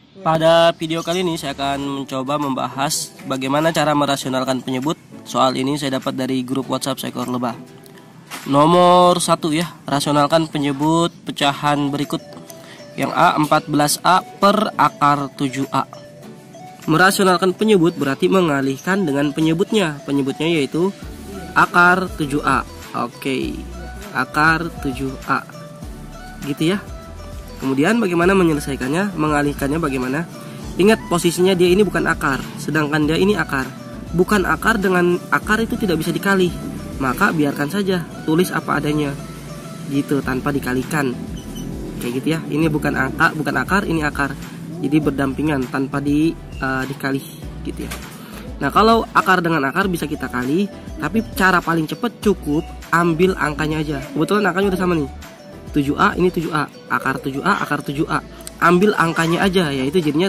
Pada video kali ini saya akan mencoba membahas bagaimana cara merasionalkan penyebut. Soal ini saya dapat dari grup WhatsApp seekor lebah. Nomor 1 ya, rasionalkan penyebut pecahan berikut. Yang A 14A per akar 7A. Merasionalkan penyebut berarti mengalihkan dengan penyebutnya. Penyebutnya yaitu akar 7A. Oke, akar 7A. Gitu ya. Kemudian bagaimana menyelesaikannya, mengalihkannya bagaimana? Ingat posisinya dia ini bukan akar, sedangkan dia ini akar. Bukan akar dengan akar itu tidak bisa dikali. Maka biarkan saja, tulis apa adanya. Gitu, tanpa dikalikan. Kayak gitu ya. Ini bukan angka, bukan akar, ini akar. Jadi berdampingan tanpa dikali gitu ya. Nah, kalau akar dengan akar bisa kita kali, tapi cara paling cepat cukup ambil angkanya aja. Kebetulan angkanya udah sama nih. 7A ini 7A, akar 7A, akar 7A. Ambil angkanya aja, yaitu jadinya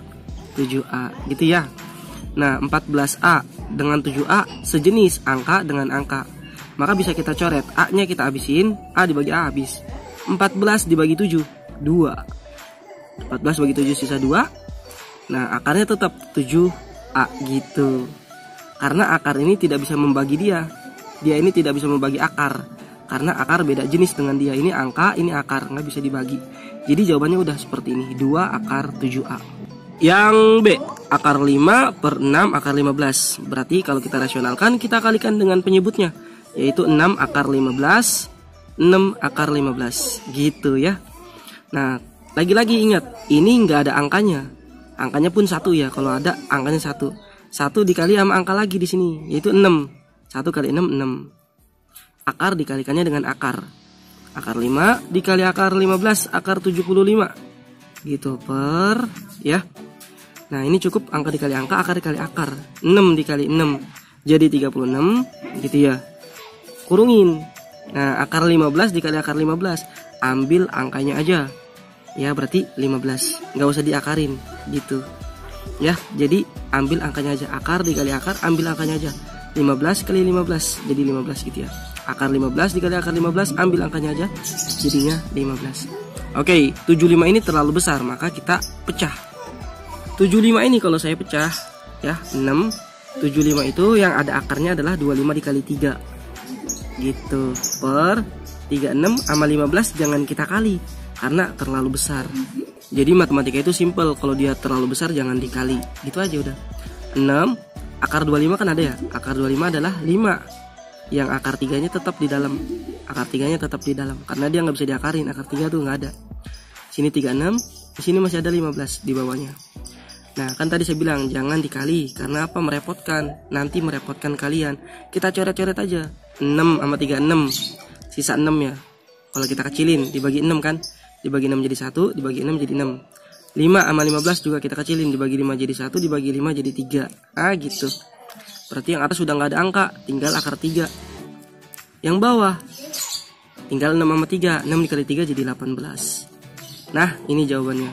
7A gitu ya. Nah, 14A dengan 7A sejenis angka dengan angka. Maka bisa kita coret, A-nya kita habisin, A dibagi A habis. 14 dibagi 7, 2. 14 bagi 7 sisa 2. Nah, akarnya tetap 7A gitu. Karena akar ini tidak bisa membagi dia. Dia ini tidak bisa membagi akar. Karena akar beda jenis dengan dia. Ini angka, ini akar, nggak bisa dibagi. Jadi jawabannya udah seperti ini, 2 akar 7A. Yang B, akar 5 per 6 akar 15. Berarti kalau kita rasionalkan, kita kalikan dengan penyebutnya, yaitu 6 akar 15, 6 akar 15. Gitu ya. Nah, lagi-lagi ingat, ini nggak ada angkanya. Angkanya pun 1 ya, kalau ada angkanya 1. 1 dikali sama angka lagi di sini, yaitu 6. 1 kali 6, 6. Akar dikalikannya dengan akar. Akar 5 dikali akar 15, akar 75. Gitu per ya. Nah, ini cukup angka dikali angka, akar dikali akar. 6 dikali 6 jadi 36 gitu ya. Kurungin. Nah, akar 15 dikali akar 15, ambil angkanya aja. Ya, berarti 15. Nggak usah diakarin gitu. Ya, jadi ambil angkanya aja. Akar dikali akar, ambil angkanya aja. 15 kali 15 jadi 15 gitu ya. Akar 15 dikali akar 15, ambil angkanya aja, jadinya 15. Oke, 75 ini terlalu besar, maka kita pecah. 75 ini kalau saya pecah ya, 6. 75 itu yang ada akarnya adalah 25 dikali 3 gitu, per 36 sama 15 jangan kita kali karena terlalu besar. Jadi matematika itu simple, kalau dia terlalu besar jangan dikali, gitu aja udah. 6 akar 25 kan ada ya, akar 25 adalah 5. Yang akar 3-nya tetap di dalam. Akar 3-nya tetap di dalam karena dia nggak bisa diakarin, akar 3 tuh nggak ada. Sini 36, di sini masih ada 15 di bawahnya. Nah, kan tadi saya bilang jangan dikali karena apa? Merepotkan. Nanti merepotkan kalian. Kita coret-coret aja. 6 sama 3 6. Sisa 6 ya. Kalau kita kecilin dibagi 6 kan? Dibagi 6 jadi 1, dibagi 6 jadi 6. 5 sama 15 juga kita kecilin, dibagi 5 jadi 1, dibagi 5 jadi 3. Ah, gitu. Berarti yang atas sudah nggak ada angka, tinggal akar 3. Yang bawah tinggal 6 sama 3. 6 dikali 3 jadi 18. Nah, ini jawabannya.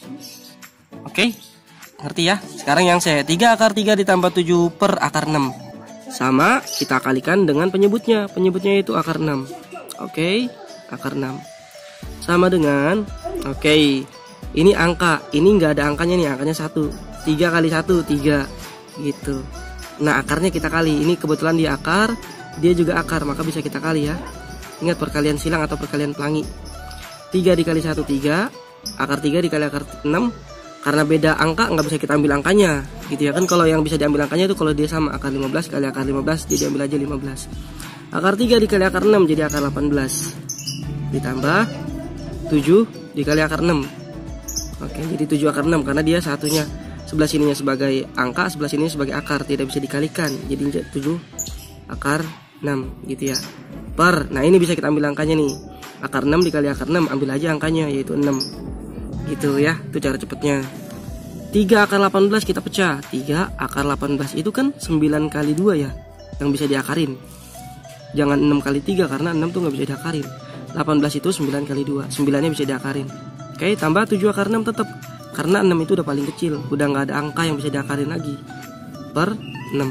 Oke, ngerti ya? Sekarang yang saya 3 akar 3 ditambah 7 per akar 6. Sama, kita kalikan dengan penyebutnya. Penyebutnya itu akar 6. Oke, akar 6. Sama dengan, oke, ini angka. Ini nggak ada angkanya nih, angkanya 1. 3 kali 1, 3. Gitu. Nah, akarnya kita kali. Ini kebetulan dia akar, dia juga akar, maka bisa kita kali ya. Ingat perkalian silang atau perkalian pelangi. 3 dikali 1, 3. Akar 3 dikali akar 6. Karena beda angka, nggak bisa kita ambil angkanya. Gitu ya kan, kalau yang bisa diambil angkanya itu kalau dia sama. Akar 15 kali akar 15, dia diambil aja 15. Akar 3 dikali akar 6 jadi akar 18. Ditambah 7 dikali akar 6. Oke, jadi 7 akar 6 karena dia satunya. Sebelah sininya sebagai angka, sebelah sininya sebagai akar, tidak bisa dikalikan. Jadi 7 akar 6 gitu ya. Per, nah ini bisa kita ambil angkanya nih. Akar 6 dikali akar 6, ambil aja angkanya yaitu 6. Gitu ya, itu cara cepatnya. 3 akar 18 kita pecah. 3 akar 18 itu kan 9 kali 2 ya, yang bisa diakarin. Jangan 6 kali 3 karena 6 tuh nggak bisa diakarin. 18 itu 9 kali 2, 9-nya bisa diakarin. Oke, tambah 7 akar 6 tetap. Karena 6 itu udah paling kecil, udah nggak ada angka yang bisa diakarin lagi. Per 6.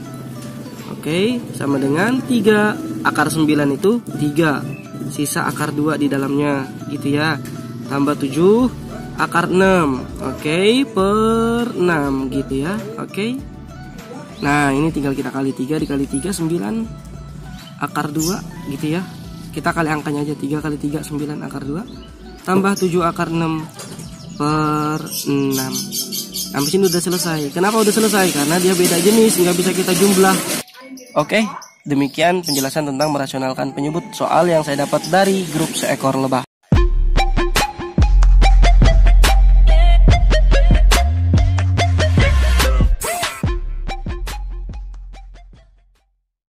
Oke, sama dengan 3 akar 9 itu 3. Sisa akar 2 di dalamnya gitu ya. Tambah 7 akar 6. Oke, per 6 gitu ya. Oke. Nah, ini tinggal kita kali 3 dikali 3 9 akar 2 gitu ya. Kita kali angkanya aja, 3 kali 3 9 akar 2 tambah 7 akar 6 per 6. Sampai sini udah selesai. Kenapa udah selesai? Karena dia beda jenis, nggak bisa kita jumlah. Oke, demikian penjelasan tentang merasionalkan penyebut soal yang saya dapat dari grup seekor lebah.